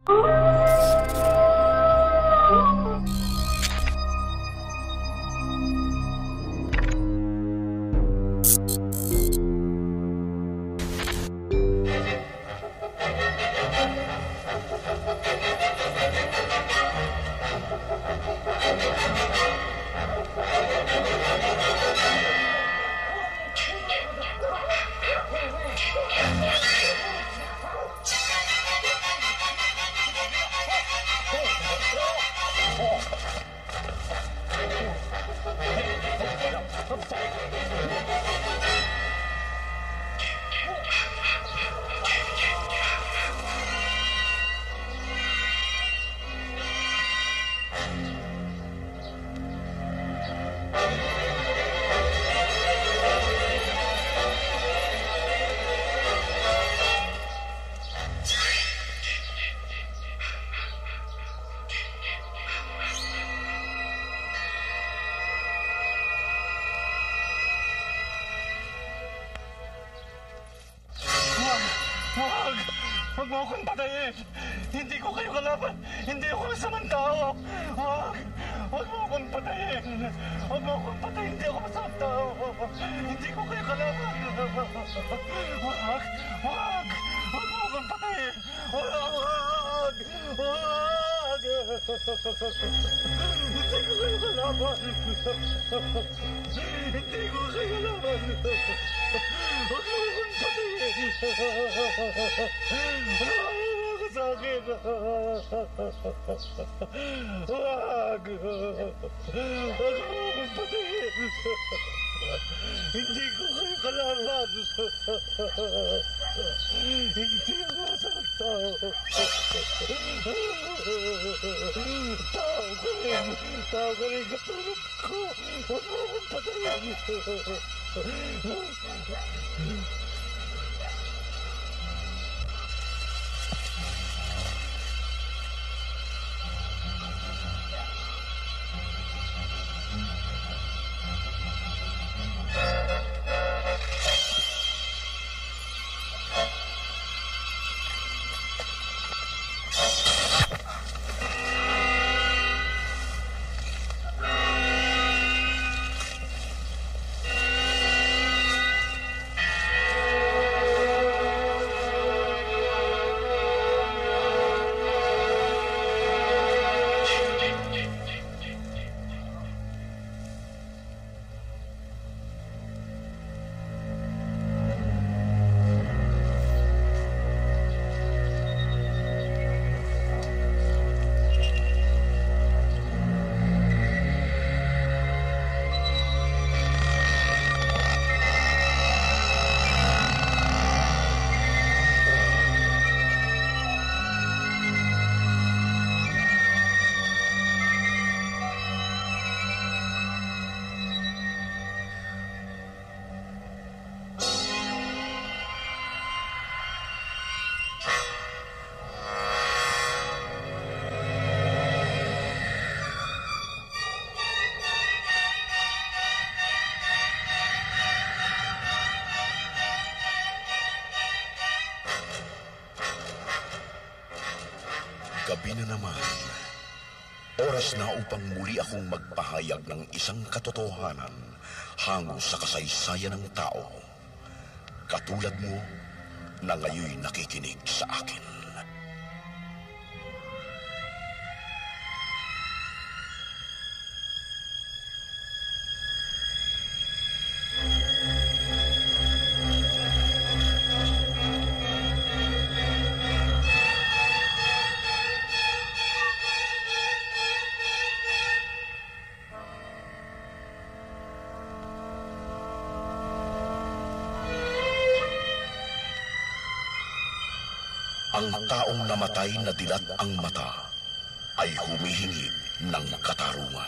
Huwag mo akong patayin. Hindi ko kayo kalaban. Hindi ako masamang tao. Huwag mo akong patayin. Huwag mo akong patayin. Hindi ako masamang tao. Hindi ko kayo kalaban. Huwag mo akong patayin. Huwag. Hindi ko kayo kalaban. Hindi ko kayo kalaban. Huwag mo akong patayin. Huwag sa akin. Huwag mo akong patayin. Hindi ko kayo kalaban. Hindi ako masamang tao. Tao ko rin katulad ko. Huwag mo akong patayin. Gabi na naman. Oras na upang muli akong magpahayag ng isang katotohanan hango sa kasaysayan ng tao. Katulad mo na ngayon nakikinig sa akin. Ang taong namatay na dilat ang mata ay humihingi ng katarungan.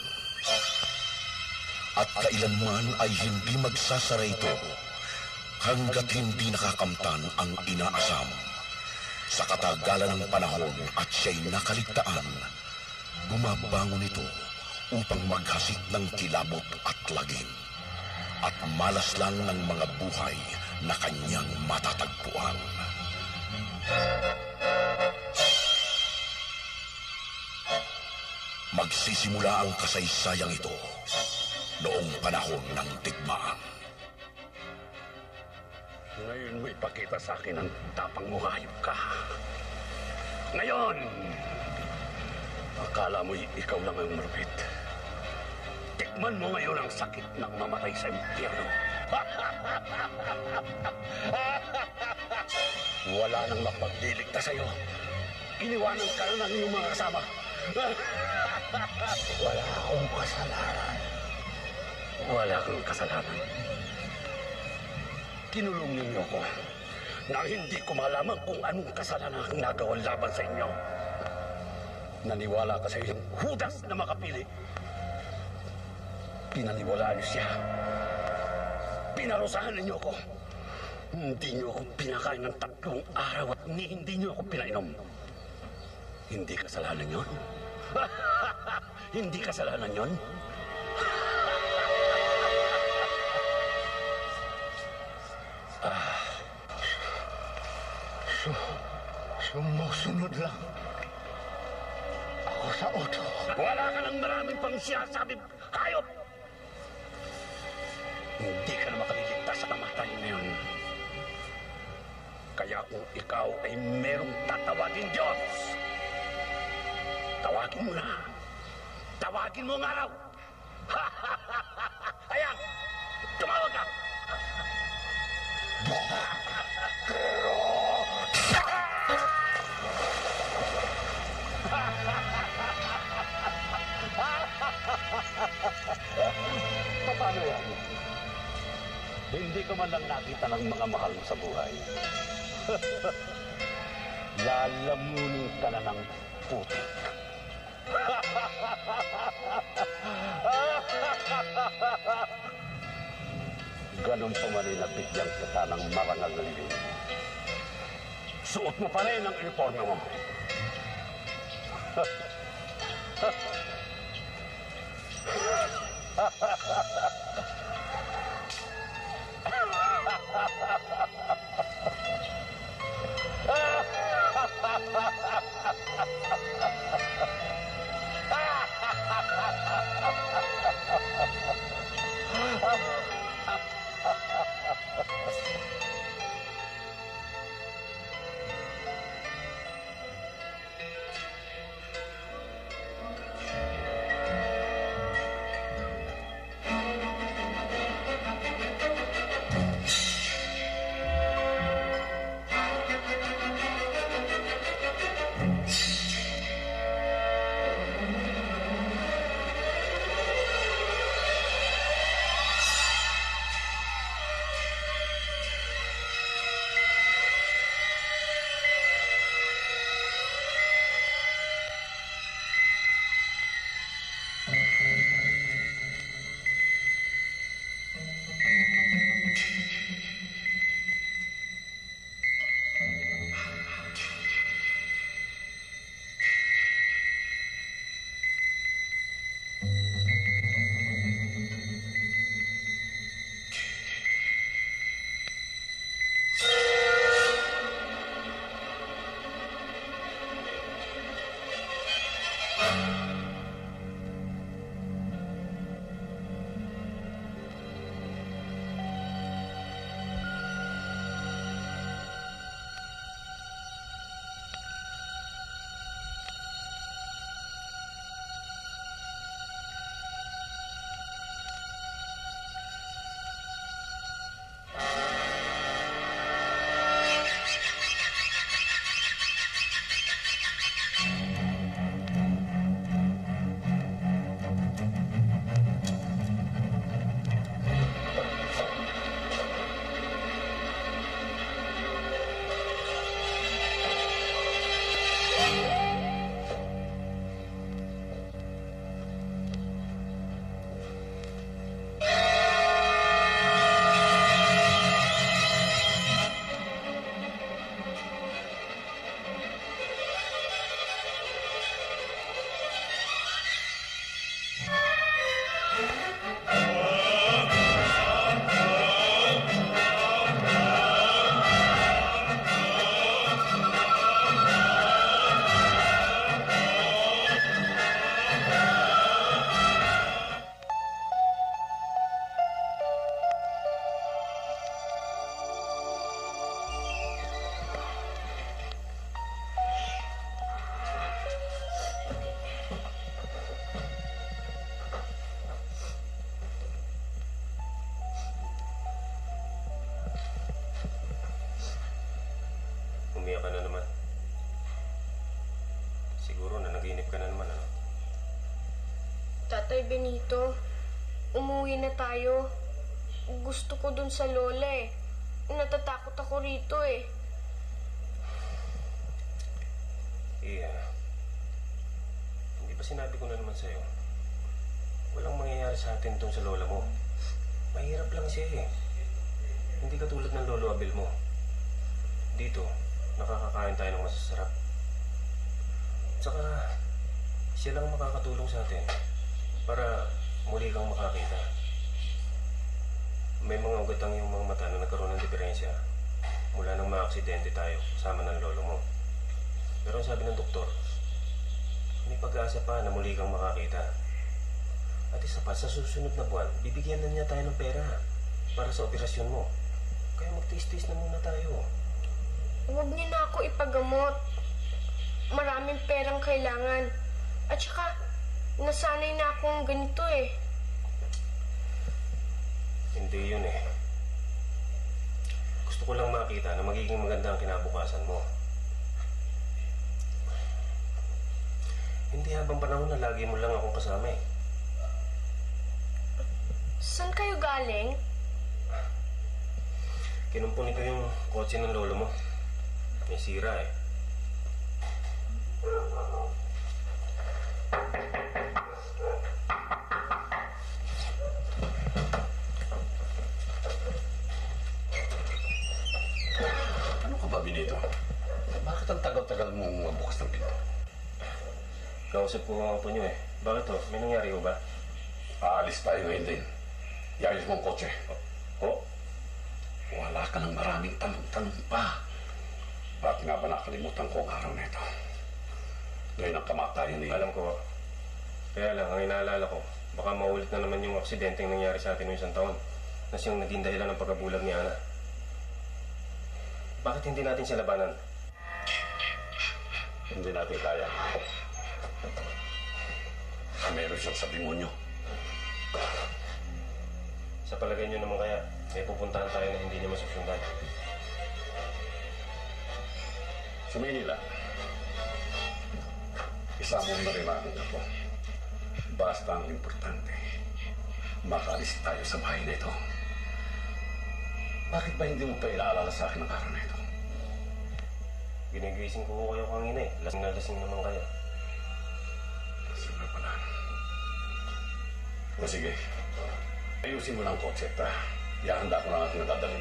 At kailanman ay hindi magsasara ito hanggat hindi nakakamtan ang inaasam. Sa katagalan ng panahon at siya'y nakaligtaan, bumabangon ito upang maghasik ng kilabot at lagim at malaslang ng mga buhay na kanyang matatagpuan. Magsisimula ang kasaysayang ito noong panahon ng digmaan. Ngayon mo ipakita sa akin ang tapang mo, hayop ka. Ngayon, akala mo ikaw lang ang marupit. Tikman mo ngayon ang sakit ng mamatay sa impyerno. Wala nang mapagliligtas sa'yo. Iniwanan ka na ng iyong mga kasama. Wala akong kasalanan. Wala kang kasalanan. Kinulong ninyo ko na hindi ko malaman kung anong kasalanan ang nagawa laban sa inyo. Naniwala ka sa iyong Judas na makapili. Pinaniwalaan niyo siya. Pinarusahan ninyo ko. Hindi niyo ako pinakain ng 3 araw at hindi niyo ako pinainom. Hindi kasalanan yun? Hindi kasalanan yun? Sumusunod lang. Ako sa uto. Wala ka ng maraming pang sinasabi, hayop! Hindi ka na makaliligtas sa kamatayan na yun. Kaya kung ikaw ay merong tatawagin Diyos, tawagin mo na. Tawagin mo ang araw. Ayan, tumawag ka. Paano yan? Hindi ka man lang nakita ng mga mahal mo sa buhay. Lalamunin ka na ng putik. Ganon pa man ay nabigyan kita ng marangal na libing. Suot mo pa rin ang uniforme mo. Siguro na naginip ka na naman, ano? Tatay Benito, umuwi na tayo. Gusto ko dun sa lola eh. Natatakot ako rito eh. Iya. Hindi ba sinabi ko na naman sa'yo? Walang mangyayari sa atin dun sa lola mo. Mahirap lang siya eh. Hindi katulad ng lolo Abel mo. Dito, nakakakain tayo ng masasarap. Tsaka, siya lang makakatulong sa atin para muli kang makakita. May mga ugatang yung mga mata na nagkaroon ng diferensya mula nang maaksidente tayo kasama ng lolo mo. Pero sabi ng doktor, may pag-asa pa na muli kang makakita. At isa pa, sa susunod na buwan, bibigyan na niya tayo ng pera para sa operasyon mo. Kaya magtiis-tiis na muna tayo. Huwag niyo na ako ipagamot. Maraming perang kailangan. At saka, nasanay na akong ganito eh. Hindi yun eh. Gusto ko lang makita na magiging maganda ang kinabukasan mo. Hindi habang panahon na lagi mo lang akong kasama eh. Saan kayo galing? Kinumpuni ko yung kotse ng lolo mo. May sira eh. Ano ka ba, Benito? Bakit ang tagal-tagal mong bukas ng pinto? Kausap ko ang apo nyo eh. Bakit to? May nangyari ko ba? Aalis tayo ngayon din. Yayos mong kotse. Oh? Wala ka ng maraming tanong-tanong pa. Bakit nga ba nakalimutan ko ang araw na ito? Ngayon ang kamatayan ni... Alam ko. Kaya lang, ang inaalala ko, baka maulit na naman yung aksidenteng nangyari sa atin noong isang taon na siyang naging dahilan ng pagkabulag ni Ana. Bakit hindi natin siya labanan? Hindi natin kaya. Meron siyang sa demonyo. Sa palagay nyo naman kaya, may pupuntahan tayo na hindi niya masusundan. Sa Manila, isama mo na rin ang ako. Basta ang importante, makaalis tayo sa bahay na ito. Bakit ba hindi mo pa inaalala sa akin ang araw na ito? Ginigising ko kayo kanina eh. Lasing na lasing naman kayo. Lasing na pala. O sige, ayusin mo lang kotse at ihahanda ko lang ating nadadalhin.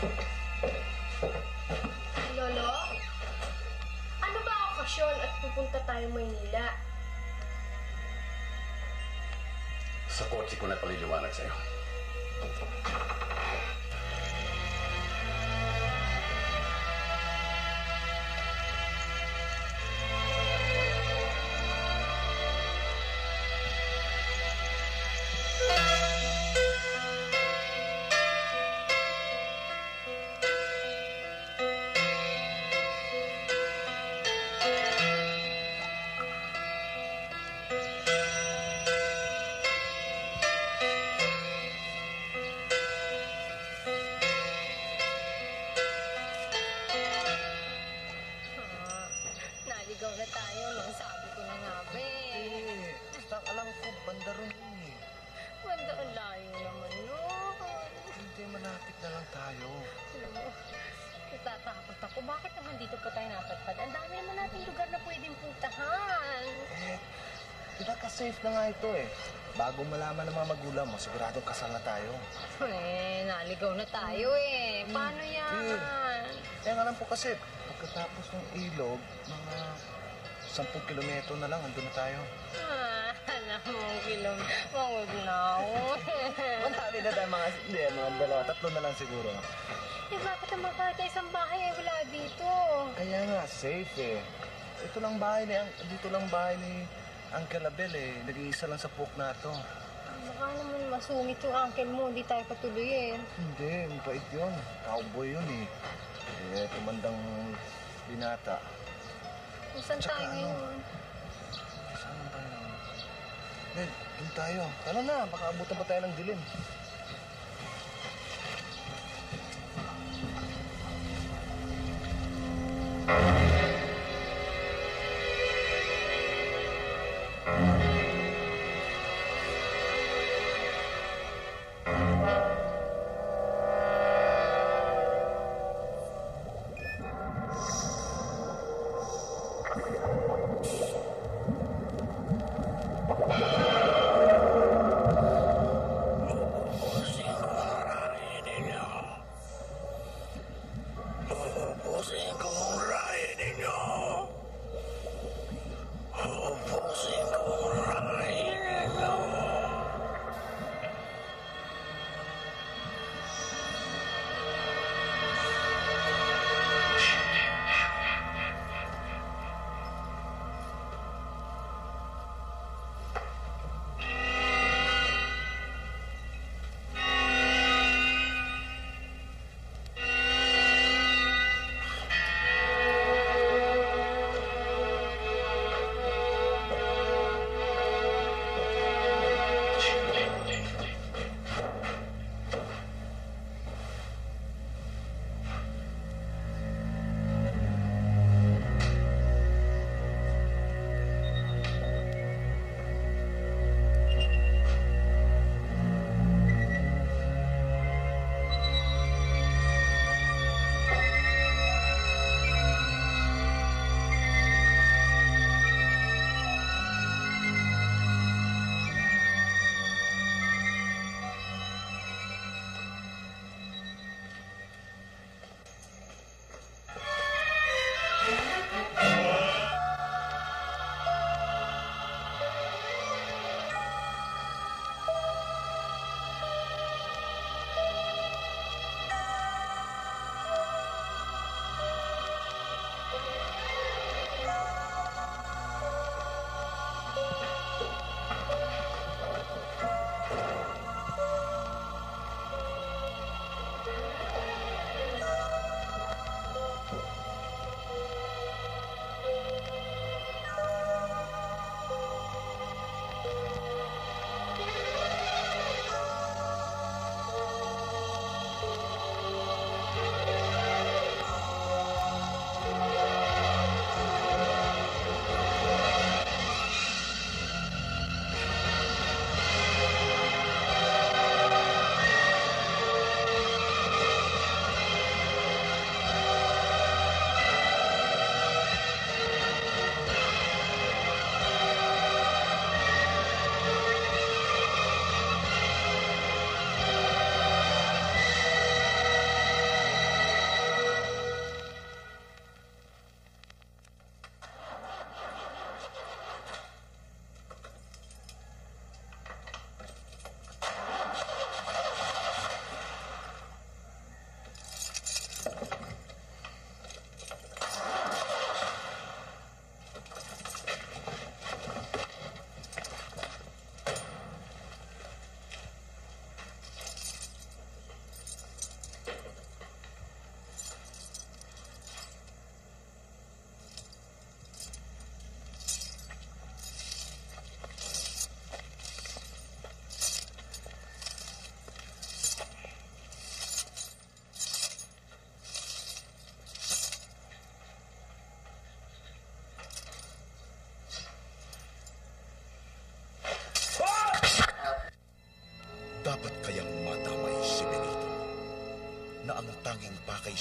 Lolo? Ano ba okasyon at pupunta tayo Maynila? Sa kotse ko na paliliwanag sa'yo. Naligaw na tayo, no? Sabi ko na nga, be. Basta alam ko, banda ron yun eh. Banda ang layo naman, no? Hindi, malapit na lang tayo. Natatakot ako. Bakit naman dito pa tayo napadpad? Ang dami naman nating lugar na pwedeng puntahan. Pinaka-safe na nga ito eh. Bago malaman ng mga magulang mo, siguradong kasal na tayo. Naligaw na tayo eh. Paano yan? Kaya nga lang po kasi, pagkatapos ng ilog, mga 10 kilometro na lang, andun na tayo. Alam mo, Kilom, mawag na ako. Mantali na tayo mga dalawa, 3 na lang siguro. Bakit naman kahit isang bahay ay wala dito? Kaya nga, safe eh. Dito lang bahay ni Uncle Abel eh. Nag-iisa lang sa puk na to. Baka naman masungit yung uncle mo, hindi tayo patuloyin. Hindi, mabait yun. Cowboy yun eh. Tumandang binata. Saan tayo ngayon? Saan tayo? Ned, dun tayo. Tara na, baka abutan pa tayo ng dilim.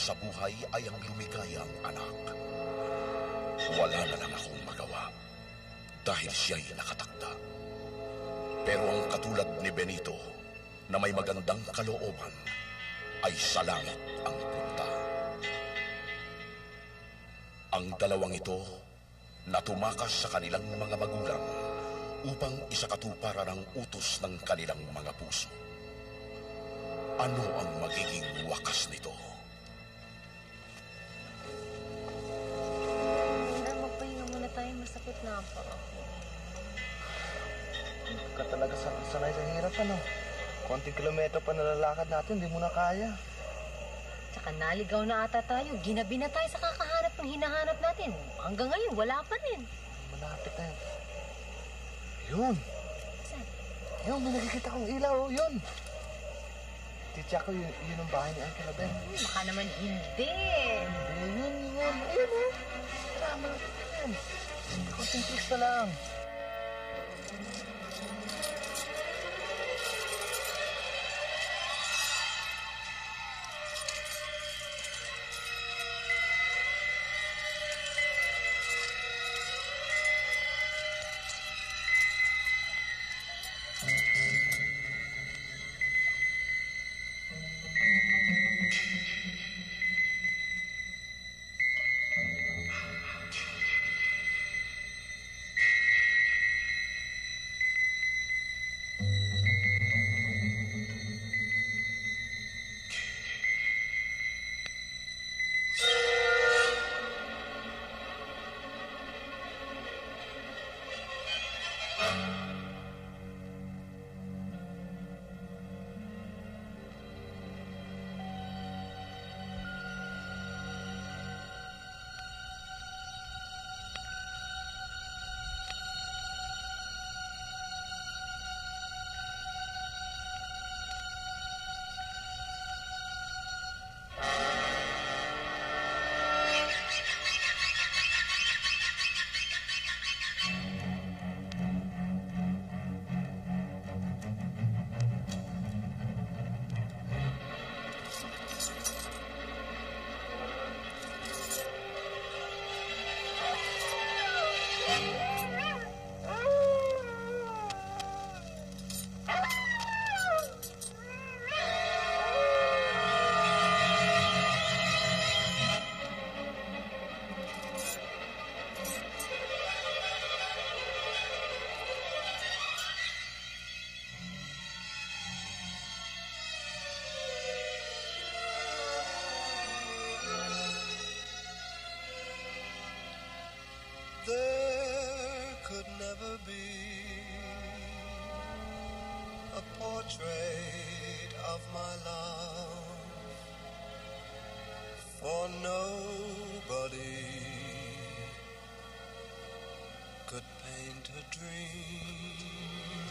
sa buhay ay ang lumigayang anak. Wala na lang akong magawa dahil siya'y nakatakda. Pero ang katulad ni Benito na may magandang kalooban ay sa langit ang punta. Ang dalawang ito na tumakas sa kanilang mga magulang upang isakatuparan ang utos ng kanilang mga puso. Ano ang magiging wakas nito? Magpahinga muna tayo, masakit na pa ako. Hindi ka talaga sanay sa hirap, ano? Konting kilometro pa nalalakad natin, hindi mo na kaya. Tsaka naligaw na ata tayo. Ginabi na tayo sa kakahanap ng hinahanap natin. Hanggang ngayon, wala pa rin. Malapit na yun. Yun! Saan? Yun, may nakikita kong ilaw, yun! Titya ko, yun ang bahay ni Uncle Abel. Baka naman hindi. Yun. Ayun, oh. Tama, yun. Konting twist na lang. There could never be a portrait of my love, for nobody could paint a dream.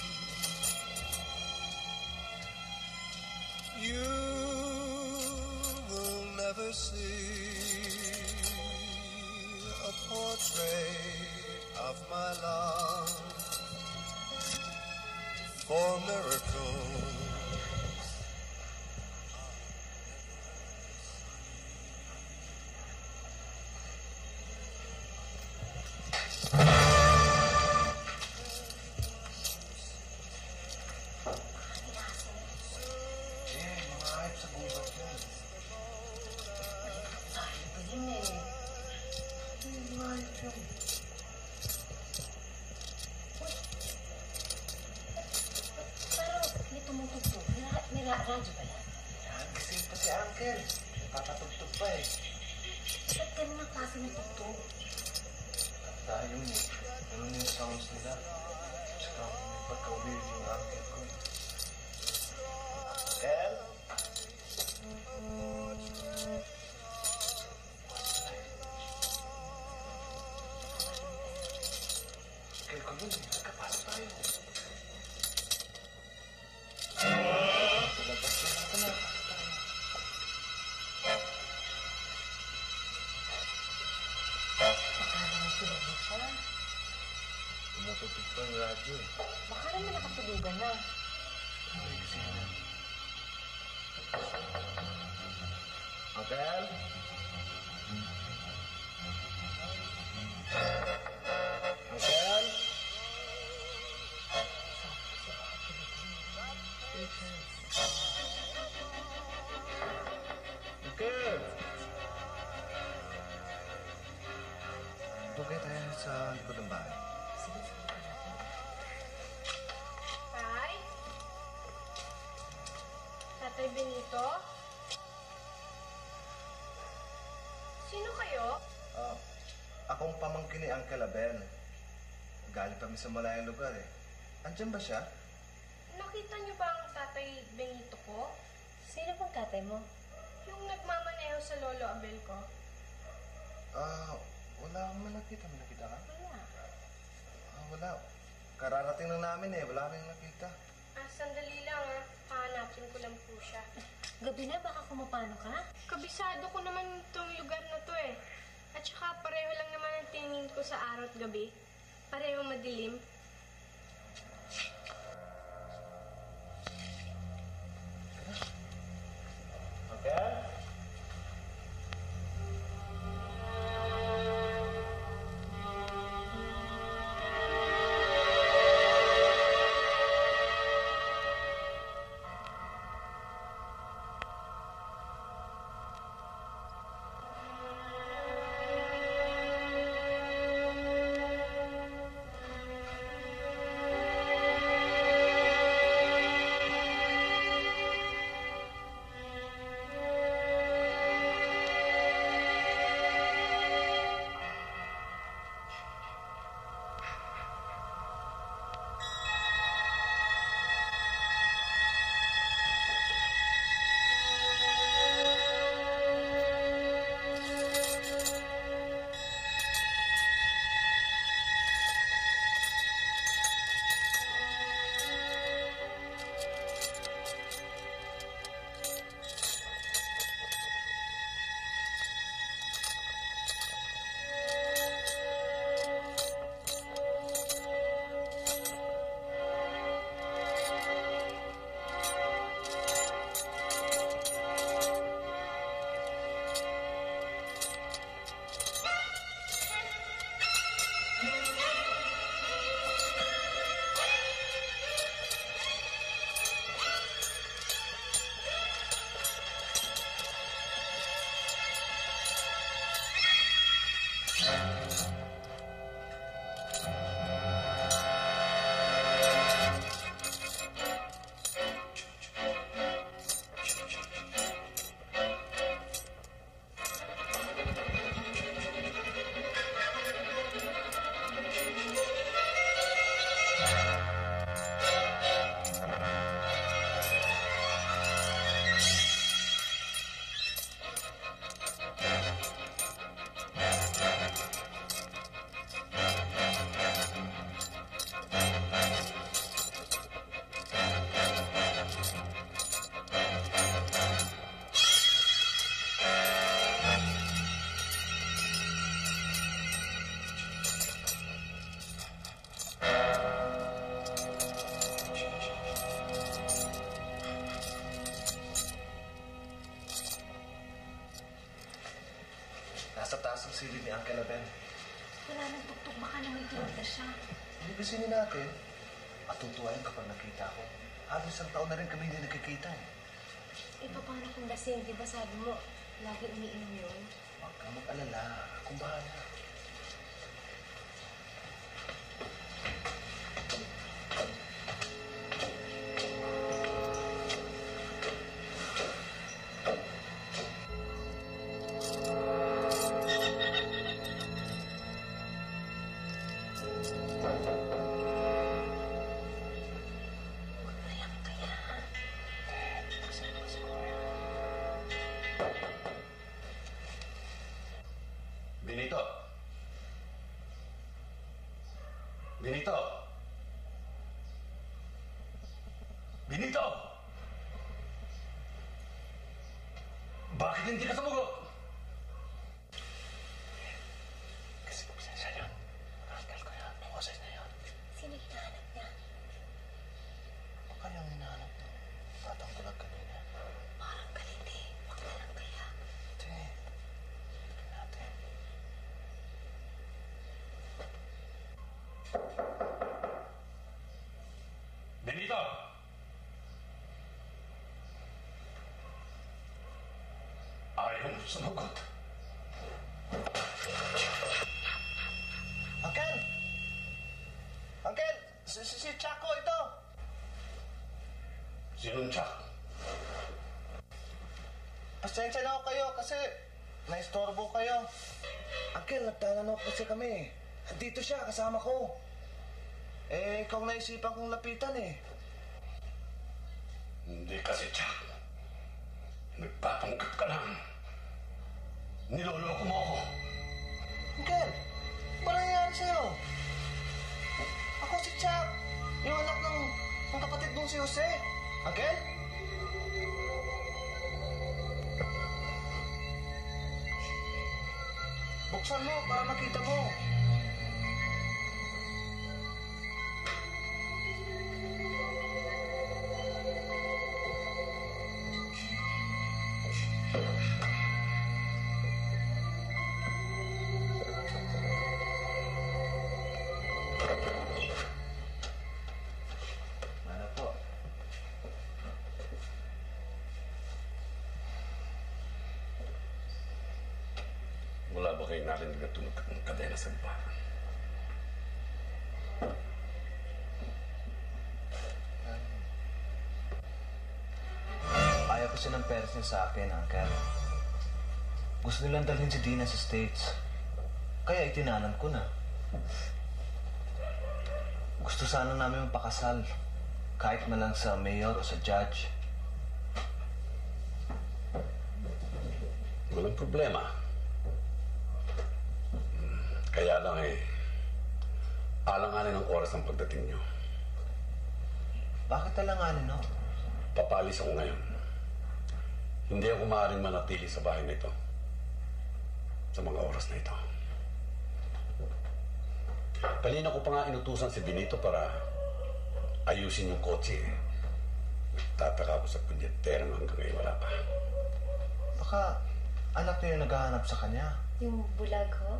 You will never see a portrait of my love, for miracles radyo ba yan? Yan, gising pa si Uncle. Papatugtog pa eh. Ba't ganun ang klase ng tugtog? At tayo ganun yung sounds nila. Tsaka may pagka-weird yung Uncle ko. Uncle? Uncle ko yun, nagkapasok tayo. Tumutugtog pa yung radyo eh. Baka naman nakatulugan na. Ay, kasi na. Uncle? Uncle? Uncle? Doon kayo tayo sa likod ng bahay. Tay? Tatay Benito? Sino kayo? Akong pamangkin ni Uncle Abel. Galing kami sa malayang lugar eh. Andiyan ba siya? Nakita niyo ba ang Tatay Benito ko? Sino bang tatay mo? Yung nagmamaneho sa Lolo Abel ko? Wala akong nakita. May nakita ka? Wala. Wala. Kararating lang namin eh. Wala kaming nakita. Sandali lang hahanapin ko lang po siya. Gabi na, baka kumapano ka? Kabisado ko naman itong lugar na to eh. At saka pareho lang naman ang tingin ko sa araw at gabi. Pareho madilim. Okay? Nasa taas ang silid ni Uncle Abel. Wala nang tuktok, baka naman tinunta siya. Hindi basinin natin. At tutuwain kapag nakita ko. Halos isang taon na rin kami hindi nagkikita eh. Paano kung lasing? Di ba sabi mo, lagi umiinom yun? Huwag kang mag-alala. Akong bahala. Benito! Benito! Benito! Bakit hindi ka sumugot? Kasi pasensya yun. Uncle ko yun. Boses na yun. Sino hinahanap niya? Ano kayang hinahanap ng batang bulag kanina? Parang galit eh. Huwag na lang kaya. Sumagot. Uncle! Uncle! Si Chaco ito! Sinong Chuck? Pasensya na ako kayo kasi naistorbo kayo. Uncle, nagtatanong kasi kami. Dito siya, kasama ko. Eh, ikaw naisipan kong lapitan eh. Hindi kasi, Chuck. Nagpapanggap ka lang. Niloloko mo ako. Uncle, ba nangyayari sa'yo? Ako si Chuck, yung anak ng kapatid mong si Jose. Uncle? Buksan mo para makita mo. Ano po? Wala ba kayo narinig na tunog ng kadena sa mukha? Ayaw kasi ng parents niya sa akin, Uncle. Gusto nilang dalhin si Dina sa States. Kaya itinanan ko na. Gusto sana namin magpakasal. Kahit na lang sa mayor o sa judge. Walang problema. Kaya lang alanganin ang oras ng pagdating nyo. Bakit alanganin, no? Papalis ako ngayon. Hindi ako maaaring manatili sa bahay na ito. Sa mga oras na ito. Kanina ko pa nga inutusan si Benito para ayusin yung kotse. Nagtataka ako sa punyetera hanggang ngayon wala pa. Baka anak niyo yung naghahanap sa kanya. Yung bulag ho?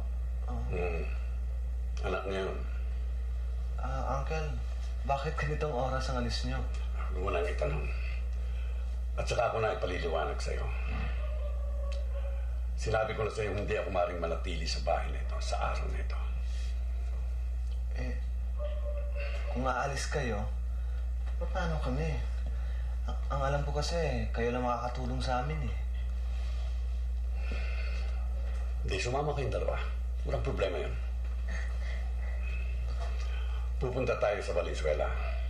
Anak niya yun. Uncle, bakit ganitong oras ang alis niyo? Huwag mo nang itanong. At saka ako na ipaliliwanag sa'yo. Sinabi ko na sa'yo, hindi ako maaaring manatili sa bahay na ito, sa araw na ito. Eh, kung aalis kayo, paano kami? Ang alam ko kasi, kayo lang makakatulong sa amin eh. Hindi, sumama kayong dalawa. Walang problema yun. Pupunta tayo sa Valenzuela.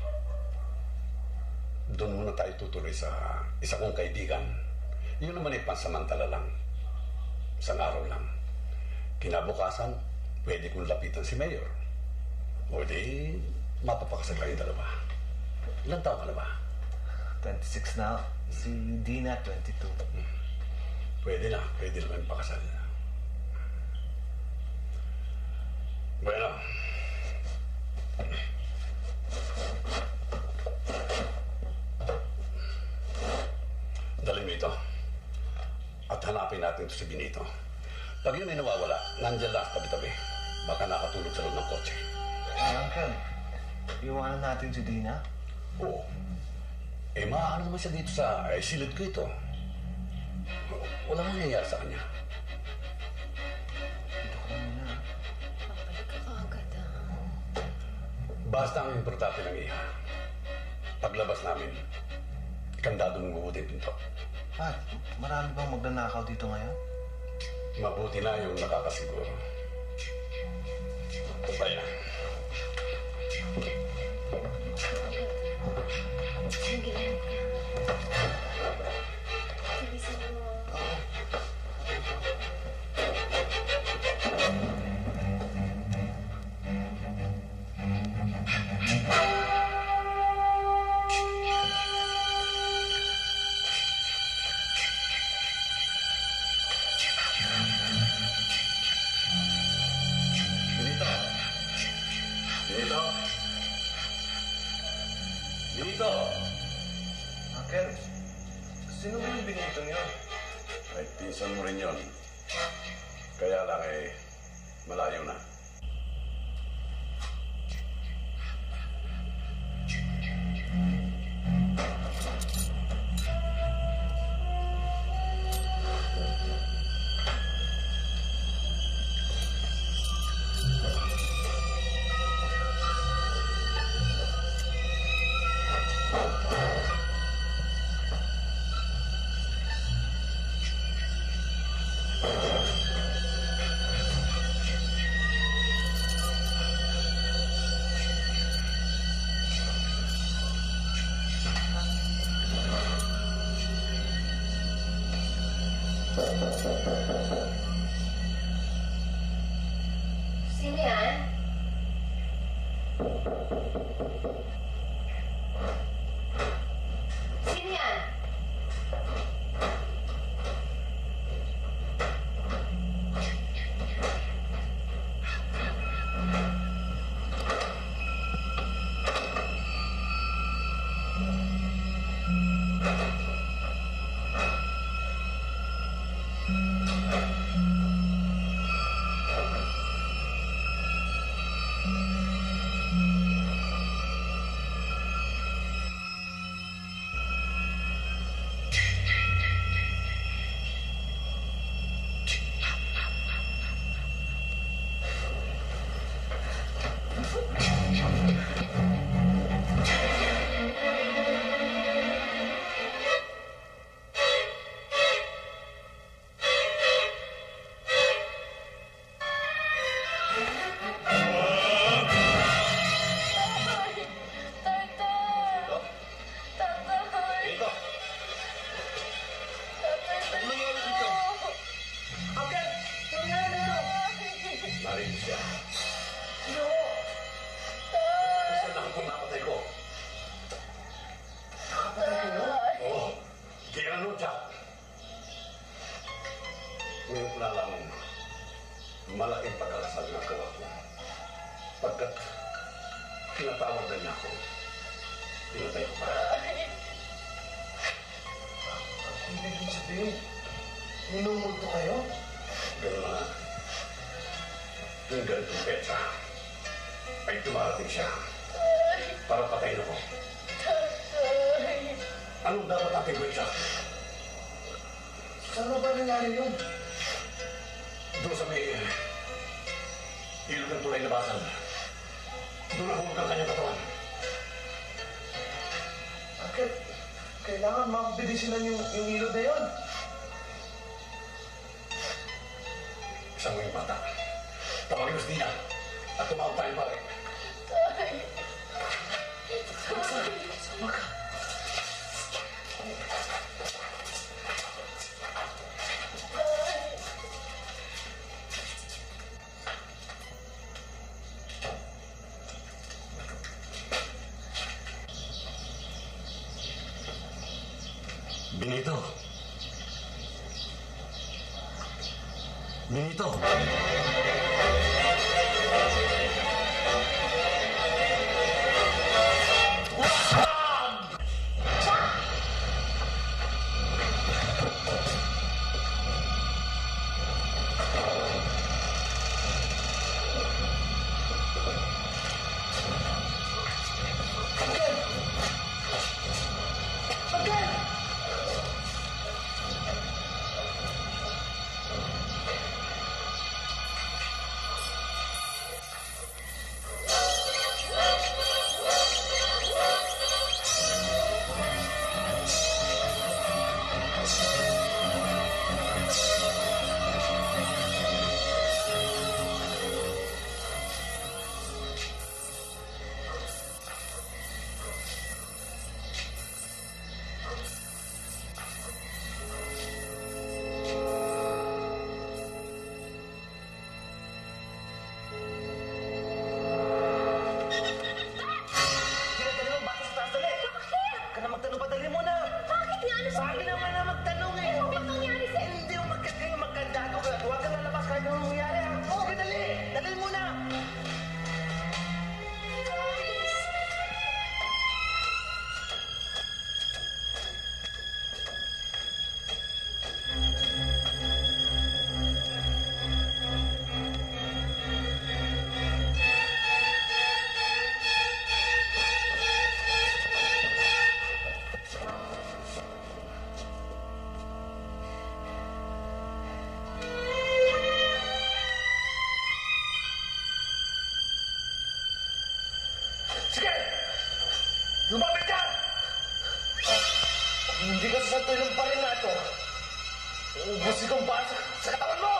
Doon muna tayo tutuloy sa isa kong kaibigan. Yun naman ay pansamantala lang. Isang araw lang. Kinabukasan, pwede kong lapitan si Mayor. O di, mapapakasal kayong dalawa. Ilang taon ka na ba? 26 na. Si Dina, 22. Pwede naman pakasal. Bueno. Dalhin mo ito. At hanapin natin ito si Benito. Pag yun ay nawawala, nandiyan lang tabi-tabi. Baka nakatulog sa loob ng kotse. Uncle, iwanan natin si Dina? Oo. Maaano naman siya dito sa silid ko ito. Walang mangyayari sa kanya. Dito ka muna. Babalik ka kaagad Basta ang importante ng iha. Paglabas namin, ikandado mong mabuti pinto. Pat, marami bang magnanakaw dito ngayon? Mabuti na yung nakakasiguro. Kaya. Sige. Bilisan mo. Benito! Uncle, sino ba yung Benito niyo? Ay, pinsan mo rin yun. Kaya lang malayo na. Sino yan? Sino yan? Narinig siya. Kasi lang kung napatay ko. Oo. Kaya ano, Jack? Ngayon ko nalaman, malaking pag-alasal na gawa ko. Pagkat tinatawag na niya ako, pinatay ko pa. Hindi ko sabihin. Minumulto kayo? Gano'n na. Yung ganitong petsa, ay dumarating siya para patayin ako. Anong dapat ating gawin siya? Saan ba nangyari yun? Doon sa may ilog ng tulay na basal. Doon nahulog ang kanyang katawan. Bakit? Kailangan mapabilisin yung ilog na yun. Isang mga bata. Tawagin mo si Dina at tumawag tayong pare. Sama ka. Benito. Benito. Sige! Lumapit ka! Kung hindi ka sasatuloy pa rin na ito, uubusin kong ba sa katawan mo!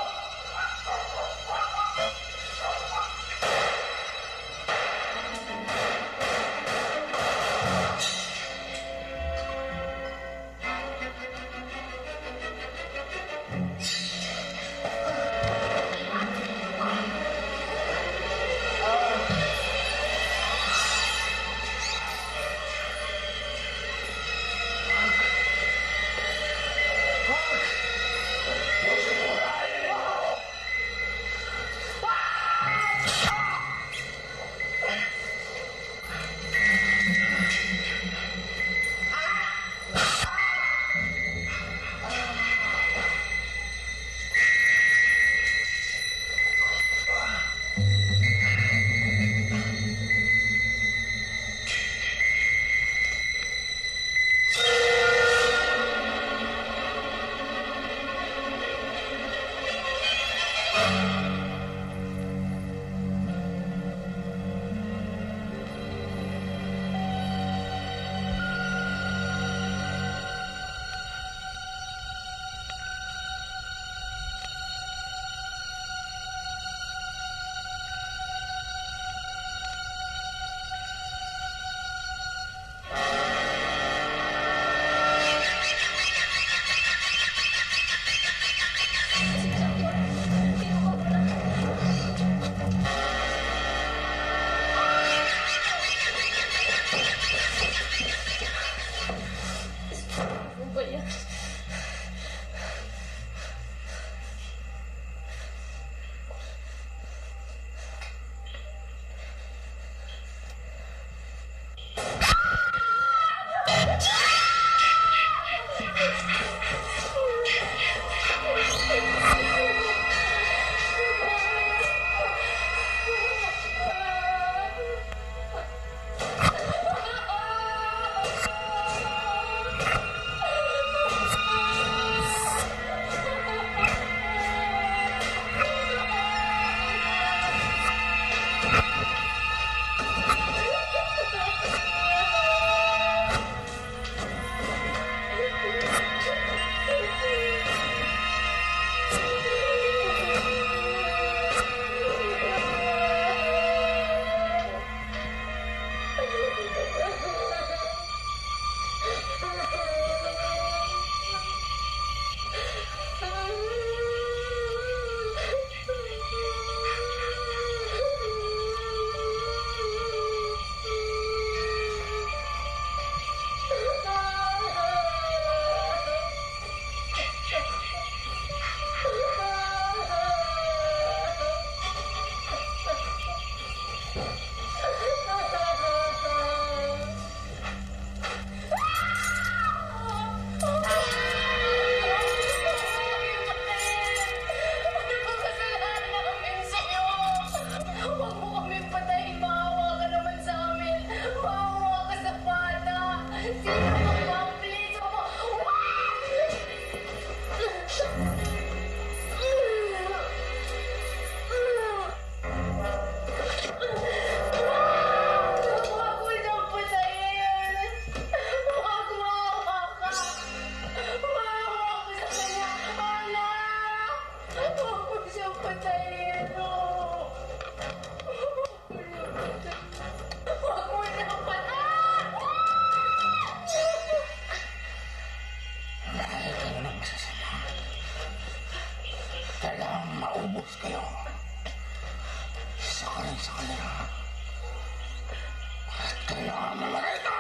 Pinakamalaki ito!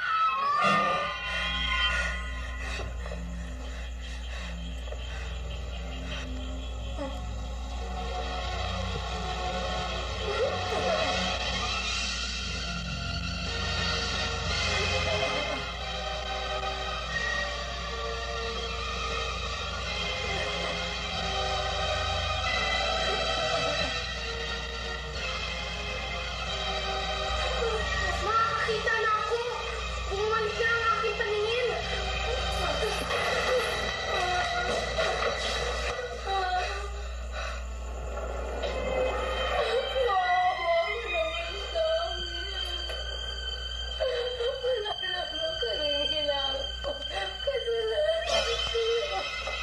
Nakakita na ako! Bumalik na ang aking paningin! Wala naman kaming ginagawa. Kasalanan ko.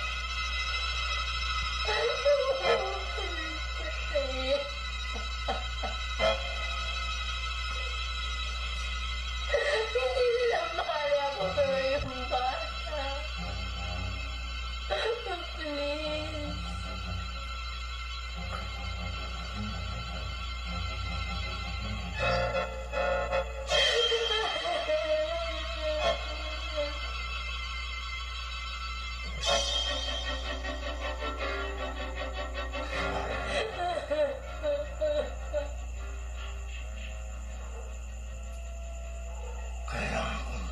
Hindi nila makala ko pero yung bata. Please. Kailangan kong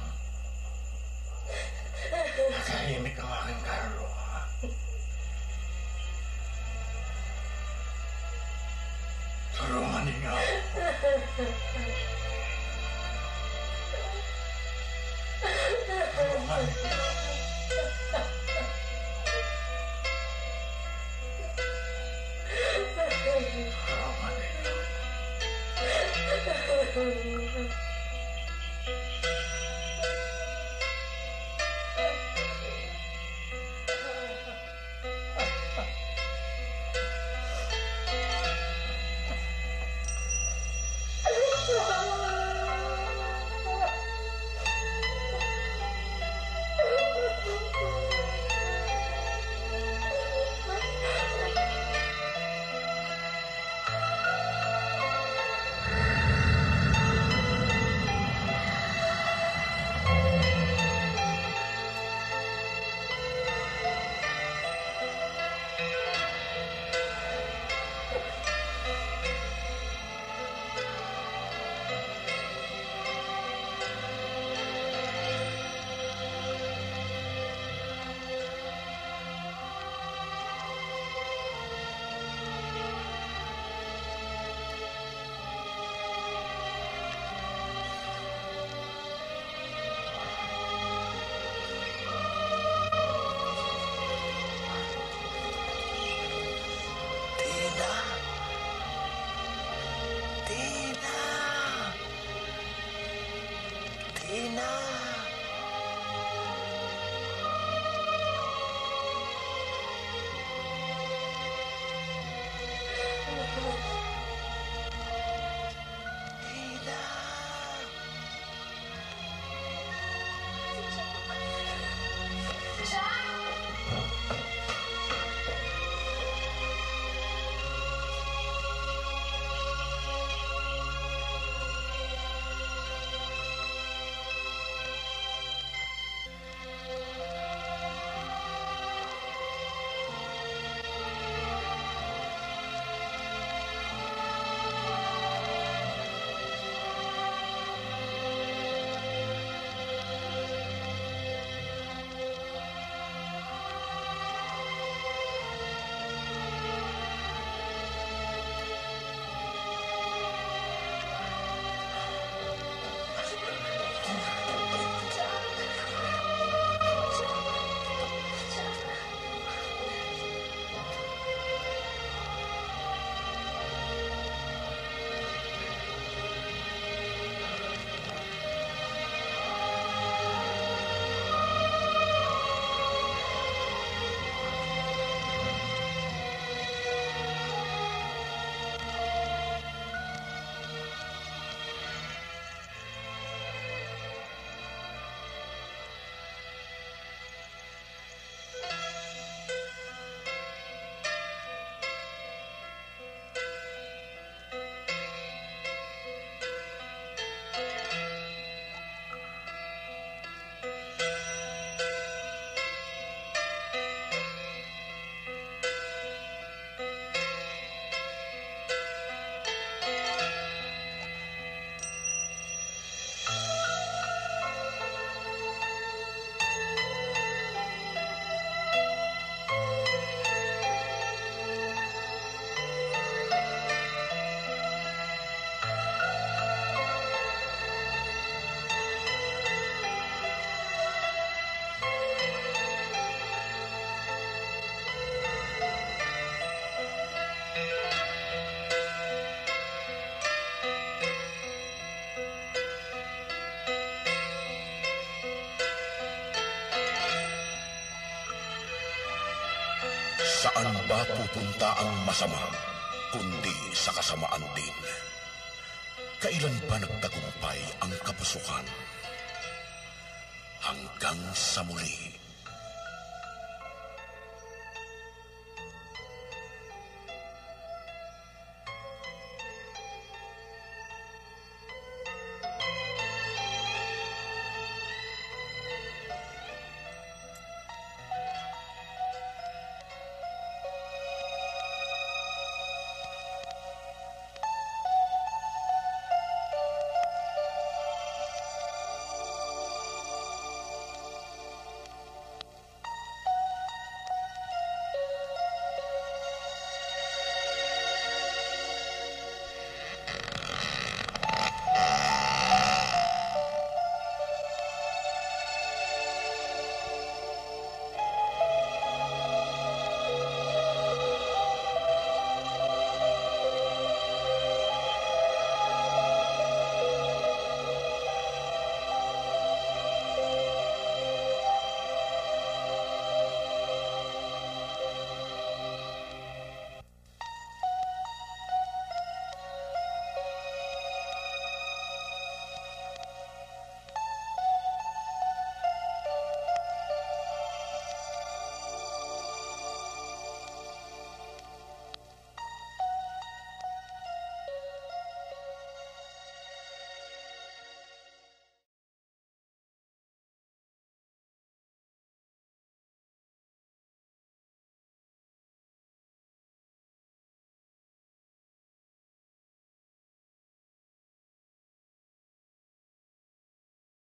matahimik ang aking Carlo. Tulungan ninyo ako. Tulungan ninyo. Tulungan ninyo. Saan ba pupunta ang masama, kundi sa kasamaan din? Kailan ba nagtagumpay ang kapusukan? Hanggang sa muli.